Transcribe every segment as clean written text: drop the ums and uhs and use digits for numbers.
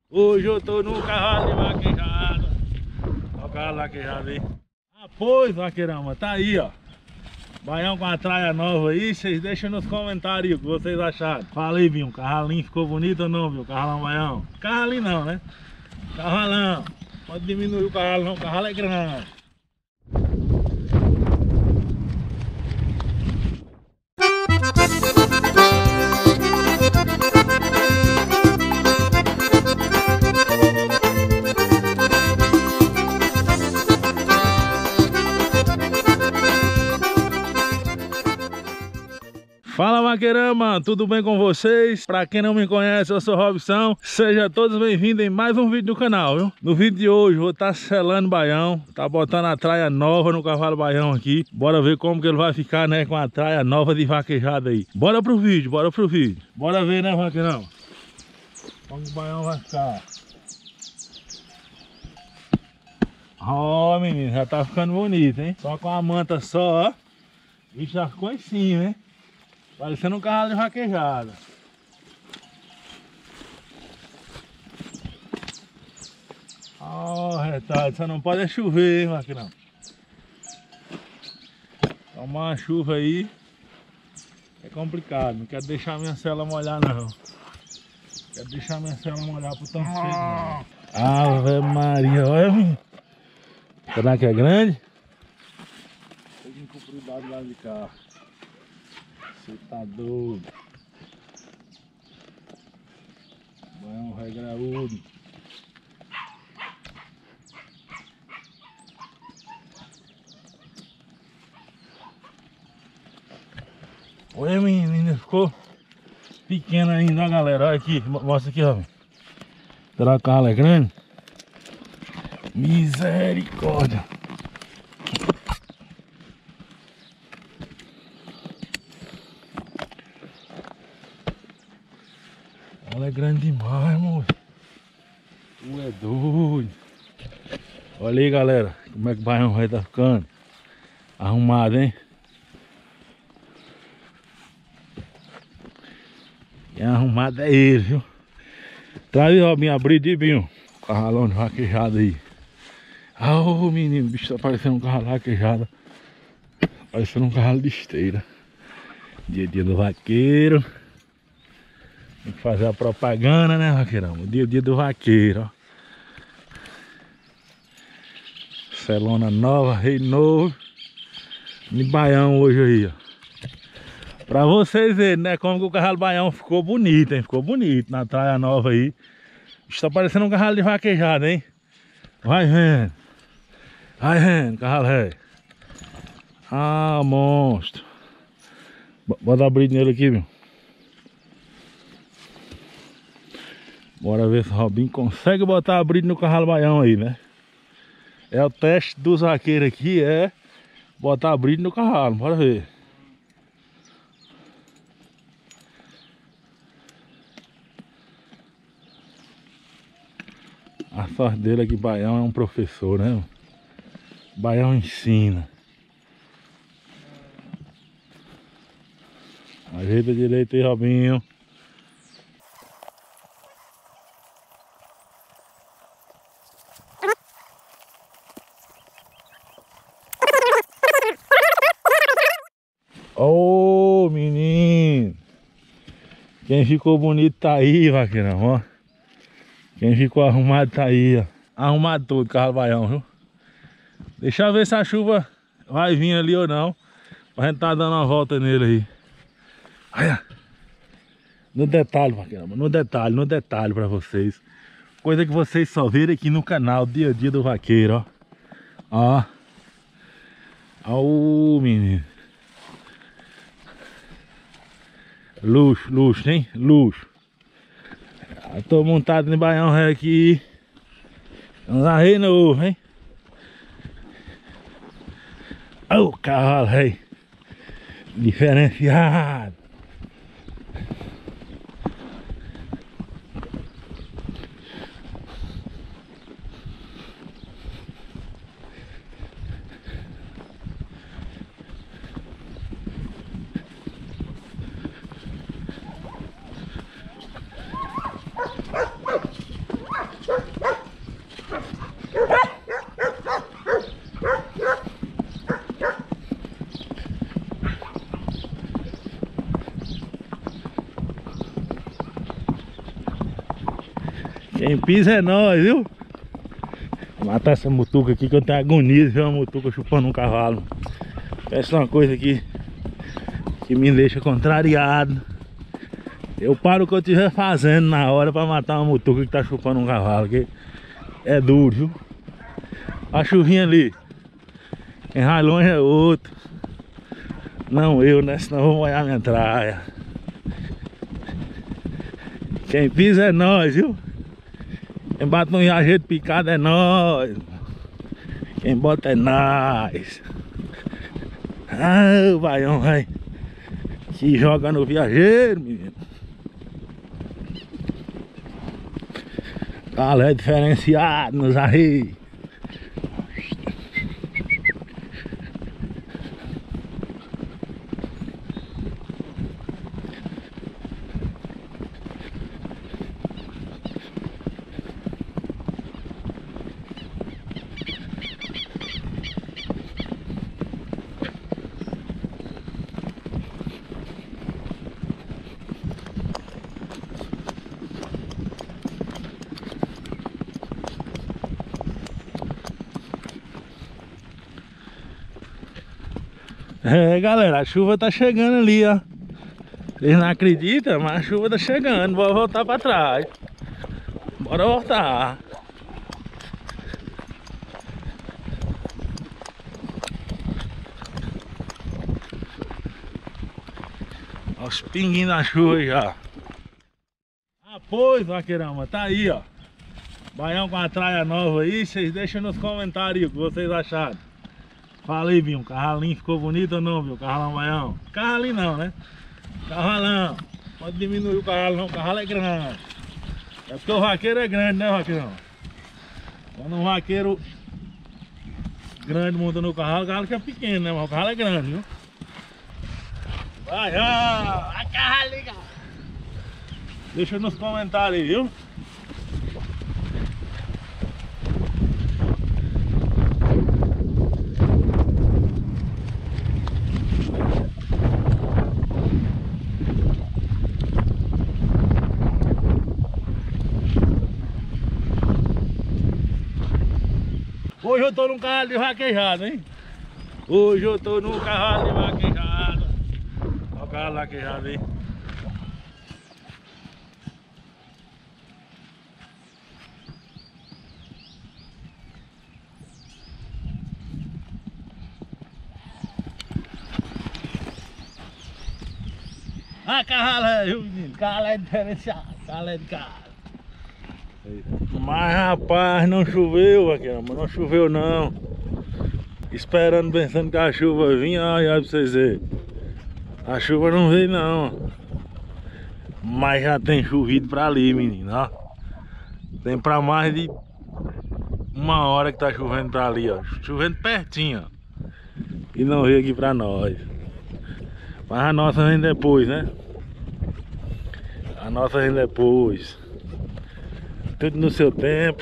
Hoje eu tô num cavalo de vaquejada. Olha o cavalo vaquejado aí. Ah, pois, vaqueirama, tá aí, ó. Baião com a traia nova aí. Vocês deixam nos comentários o que vocês acharam. Fala aí, Binho, o cavalinho ficou bonito ou não, viu? Cavalão baião. Cavalinho não, né? Cavalão. Pode diminuir o cavalo não, o cavalo é grande. Fala, vaqueirama, tudo bem com vocês? Pra quem não me conhece, eu sou Robson. Sejam todos bem-vindos em mais um vídeo do canal, viu? No vídeo de hoje vou estar selando o baião. Tá botando a traia nova no cavalo baião aqui. Bora ver como que ele vai ficar, né, com a traia nova de vaquejada aí. Bora pro vídeo, bora pro vídeo. Bora ver, né, vaqueirão? Como o baião vai ficar. Ó, menino, já tá ficando bonito, hein? Só com a manta só, ó. E já ficou em cima, hein? Parecendo um cavalo de vaquejada. Ó, retalho, só não pode é chover, hein, vaqueirão? Tomar uma chuva aí é complicado. Não quero deixar minha cela molhar, não. Quero deixar minha cela molhar pro tão cedo, não. Ave Maria, olha, menino. Será que é grande? Tem que cumprir lá de cá. Você tá doido. Baião ré graúdo. Oi, menina, ficou pequeno ainda, ó, galera. Olha aqui, mostra aqui, ó. Será que o cavalo é grande? Misericórdia. Ela é grande demais, moço. Tu é doido. Olha aí, galera, como é que o baião vai estar ficando. Arrumado, hein? Quem é arrumado é ele, viu? Traz aí, Robinho, abrir de Binho. Cavalão de vaquejada aí. Ah, ô menino, o bicho tá parecendo um cavalo de vaquejada. Parecendo um cavalo de esteira. Dia a dia do vaqueiro. Tem que fazer a propaganda, né, vaqueirão? O dia a dia do vaqueiro, ó. Selona nova, rei novo. De baião hoje aí, ó. Pra vocês verem, né, como que o cavalo baião ficou bonito, hein? Ficou bonito na traia nova aí. Está parecendo um cavalo de vaquejada, hein? Vai vendo. Vai vendo, cavalo ré. Ah, monstro. Bota abrir nele aqui, meu. Bora ver se o Robinho consegue botar a bride no cavalo baião aí, né? É o teste dos vaqueiros aqui, é botar a bride no cavalo, bora ver. A sorte dele é que baião é um professor, né? Baião ensina. Ajeita direito aí, Robinho. Ô, oh, menino. Quem ficou bonito tá aí, vaqueirão, ó. Quem ficou arrumado tá aí, ó. Arrumado todo, cavalo baião, viu? Deixa eu ver se a chuva vai vir ali ou não. Pra gente tá dando uma volta nele aí. Olha. No detalhe, vaqueirão, no detalhe pra vocês. Coisa que vocês só viram aqui no canal, dia a dia do vaqueiro, ó. Ó. Ó, menino. Luxo, luxo, hein? Luxo. Eu tô montado no baião ré aqui. Vamos arreio novo, hein? Ô, cavalo ré. Diferenciado. Quem pisa é nós, viu? Vou matar essa mutuca aqui que eu tenho agonia de ver uma mutuca chupando um cavalo. Essa é uma coisa aqui que me deixa contrariado. Eu paro o que eu estiver fazendo na hora pra matar uma mutuca que tá chupando um cavalo, que é duro, viu? A chuvinha ali. Quem vai longe é outro. Não eu, né? Senão eu vou molhar minha traia. Quem pisa é nós, viu? Quem bate um viajeiro picado é nós. Quem bota é nós. Ah, o baião, vai. Que joga no viajeiro, menino. Cara, é diferenciado nos arreios. É, galera, a chuva tá chegando ali, ó. Vocês não acreditam, mas a chuva tá chegando. Bora voltar pra trás. Bora voltar. Olha os pinguinhos da chuva já. Ah, pois, vaqueirama, tá aí, ó. Baião com a traia nova aí. Vocês deixam nos comentários o que vocês acharam. Fala aí, Binho, o carralinho ficou bonito ou não, viu? Carralão baião. Carralinho não, né? Carralão. Pode diminuir o carralo não, o carralo é grande. É porque o vaqueiro é grande, né, vaqueirão? Quando um vaqueiro grande monta no carralo, o carralo fica pequeno, né? Mas o carralo é grande, viu? Baião, a carralinha. Deixa nos comentários aí, viu? Hoje eu tô num cavalo de vaquejada, hein? Hoje eu tô num cavalo de vaquejada. Olha o cavalo vaquejado aí. Ah, cavalo é, viu, menino? Cavalo é diferenciado, cavalo é de casa. Mas rapaz, não choveu, vaqueirão, mas não choveu não. Esperando, pensando que a chuva vinha, olha pra vocês verem. A chuva não veio não. Mas já tem chovido pra ali, menino, ó. Tem pra mais de 1 hora que tá chovendo pra ali, ó. Chovendo pertinho, ó. E não veio aqui pra nós. Mas a nossa vem depois, né? A nossa vem depois. Tudo no seu tempo.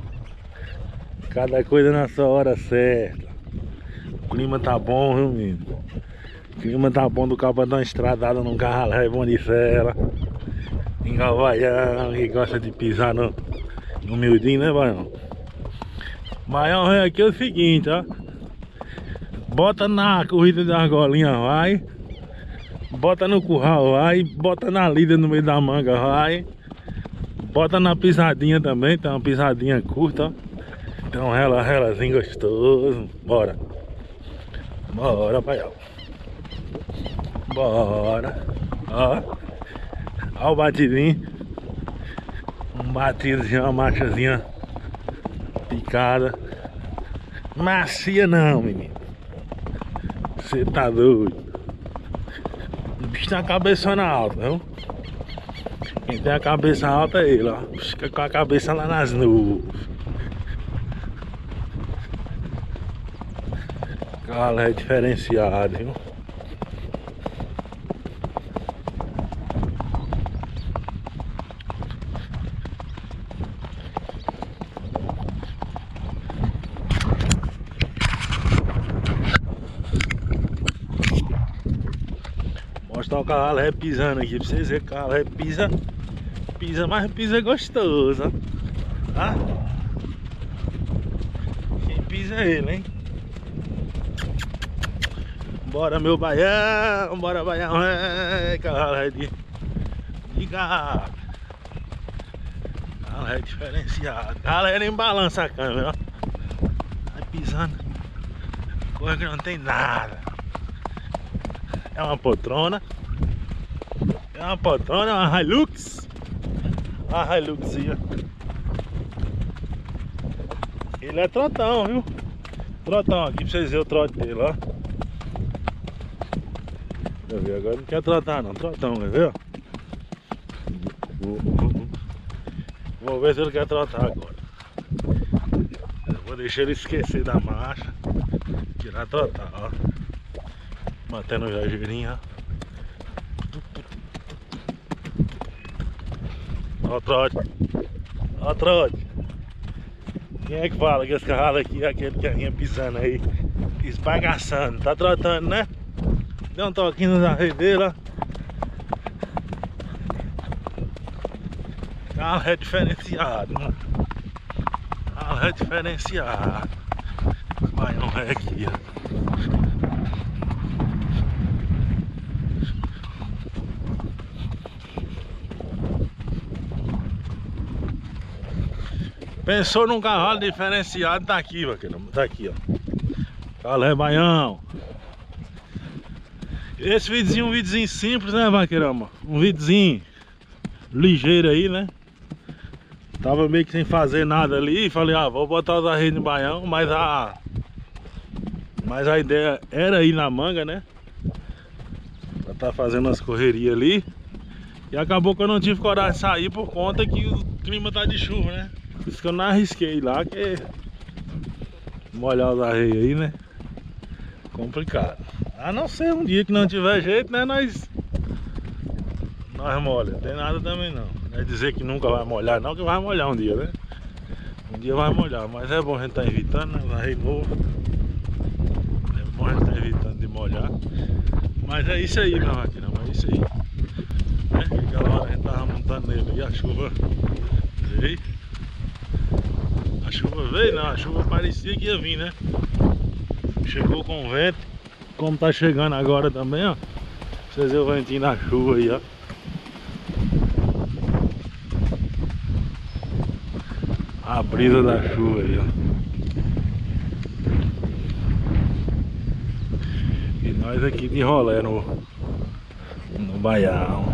Cada coisa na sua hora certa. O clima tá bom, viu, menino? O clima tá bom do carro pra dar uma estradada num carro é bom de fera. Em Baião, que gosta de pisar no miudinho, né, Baião? Baião vem aqui é o seguinte, ó. Bota na corrida da argolinha, vai. Bota no curral, vai. Bota na lida no meio da manga, vai. Bota na pisadinha também, tem uma pisadinha curta, ó. Tem um relazinho gostoso. Bora. Bora, Baião. Bora. Ó. Ó o batidinho. Um batidozinho, uma marchazinha picada. Macia não, menino. Você tá doido. O bicho tem a cabeçona alta, viu? Quem tem a cabeça alta é ele, ó. Fica com a cabeça lá nas nuvens. Cavalo é diferenciado, viu? Mostrar o cavalo pisando aqui pra vocês verem que o cavalo pisa pisa, mas pisa gostoso, ó. Ah? Quem pisa é ele, hein? Bora, meu baião, bora, baião, é, cavalo é de galo. Galo é diferenciado. Galera em balança a câmera, ó. Vai pisando, coisa que não tem nada. É uma poltrona. É uma poltrona, uma Hilux. Uma Hiluxia. Ele é trotão, viu? Trotão aqui pra vocês verem o trote dele, ó. Quer ver? Agora não quer trotar não, trotão, quer ver? Vou ver se ele quer trotar agora. Eu vou deixar ele esquecer da marcha. Tirar trotar, ó. Mantendo o jageirinho, ó. Ó o trote. Ó o trote. Quem é que fala que esse cavalo aqui é aquele que vinha pisando aí, esbagaçando? Tá trotando, né? Deu um toquinho nos arreios dele, ó. Carro é diferenciado, mano. Carro é diferenciado. Vai não é aqui, ó. Pensou num cavalo diferenciado, tá aqui, vaqueiro. Tá aqui, ó. Cavalo é baião. Esse videozinho é um videozinho simples, né, vaqueirama? Um videozinho ligeiro aí, né? Tava meio que sem fazer nada ali. Falei, ah, vou botar os arreios no baião. Mas a ideia era ir na manga, né? Pra tá fazendo as correrias ali. E acabou que eu não tive coragem de sair por conta que o clima tá de chuva, né? Por isso que eu não arrisquei lá, que molhar os arreios aí, né? Complicado. A não ser um dia que não tiver jeito, né? Nós molha. Não tem nada também não. Não é dizer que nunca vai molhar, não, que vai molhar um dia, né? Um dia vai molhar, mas é bom a gente tá evitando, né? Os arreios novos. É bom a gente tá evitando de molhar. Mas é isso aí, meu máquina, é isso aí. Né? Aquela hora a gente tava montando nele e a chuva veio. A chuva veio, não, a chuva parecia que ia vir, né? Chegou com vento, como tá chegando agora também, ó. Vocês verem o ventinho da chuva aí, ó. A brisa da chuva aí, ó. E nós aqui de rolê no baião.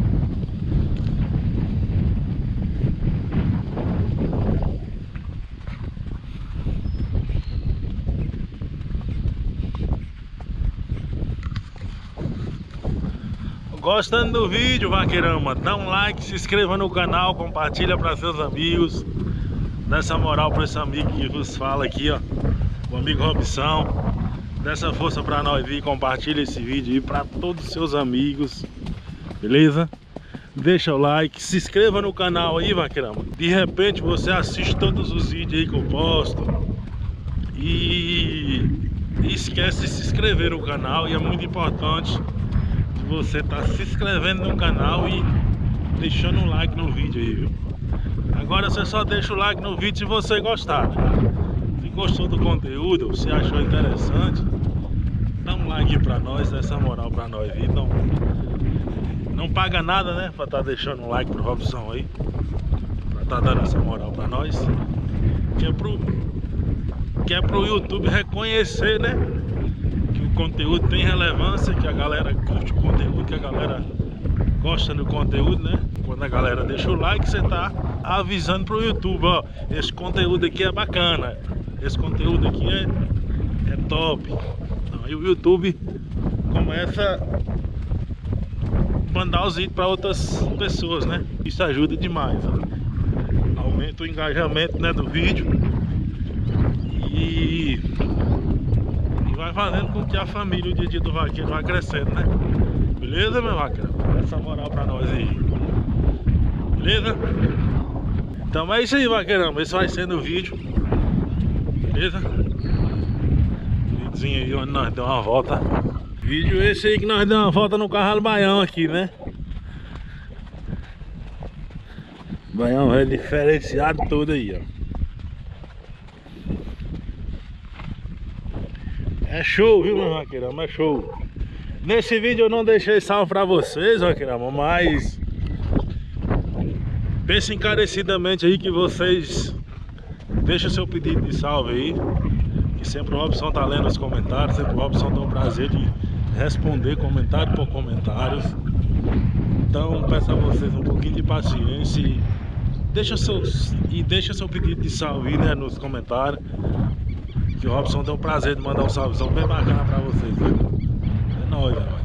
Gostando do vídeo, vaqueirama, dá um like, se inscreva no canal, compartilha para seus amigos. Dá essa moral para esse amigo que vos fala aqui, ó, o amigo Robson. Dá essa força para nós vir, compartilha esse vídeo aí para todos os seus amigos, beleza? Deixa o like, se inscreva no canal aí, vaqueirama. De repente você assiste todos os vídeos aí que eu posto e esquece de se inscrever no canal, e é muito importante você tá se inscrevendo no canal e deixando um like no vídeo aí, viu? Agora você só deixa o like no vídeo se você gostar, né? Se gostou do conteúdo, se achou interessante, dá um like pra nós, dá essa moral pra nós aí. Então, não paga nada, né? Pra tá deixando um like pro Robson aí, pra tá dando essa moral pra nós, que é pro YouTube reconhecer, né? O conteúdo tem relevância, que a galera curte o conteúdo, que a galera gosta do conteúdo, né? Quando a galera deixa o like, você tá avisando pro YouTube, ó, esse conteúdo aqui é bacana, esse conteúdo aqui é top. Então aí o YouTube começa a mandar os vídeos para outras pessoas, né? Isso ajuda demais, ó. Aumenta o engajamento, né, do vídeo e vai fazendo com que a família, o dia a dia do vaqueiro vai crescendo, né? Beleza, meu vaqueiro? Essa moral pra nós aí. Beleza? Então é isso aí, vaqueirão. Esse vai sendo o vídeo. Beleza? Videozinho aí onde nós demos uma volta. Vídeo esse aí que nós demos uma volta no cavalo baião aqui, né? Baião é diferenciado todo aí, ó. É show, viu, meu vaqueirão? É show. Nesse vídeo eu não deixei salve pra vocês, vaqueirão, mas peço encarecidamente aí que vocês deixem o seu pedido de salve aí, que sempre o Robson tá lendo os comentários, sempre o Robson tem o prazer de responder comentário por comentários. Então peço a vocês um pouquinho de paciência e deixa seu pedido de salve aí, né, nos comentários, que o Robson tem o prazer de mandar um salvezão bem bacana pra vocês, viu? É nóis, galera.